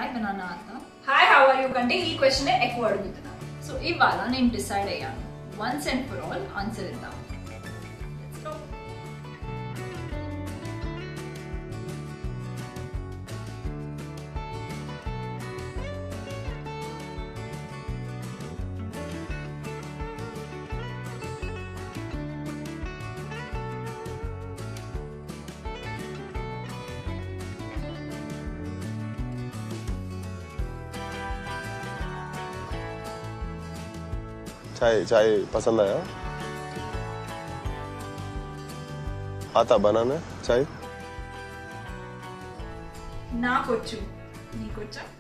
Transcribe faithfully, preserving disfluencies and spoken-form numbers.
మా నాన్న అత్త. హాయ్ హౌ ఆర్ యూ కంటే ఈ క్వశ్చన్ ఎక్కువ అడుగుతున్నా. సో ఇవాళ నేను డిసైడ్ అయ్యాను, once and for all answer ఇద్దాం. चाय चाय पसंद आया? आता बनाना चाय? నాకొచ్చు, నీకొచ్చా?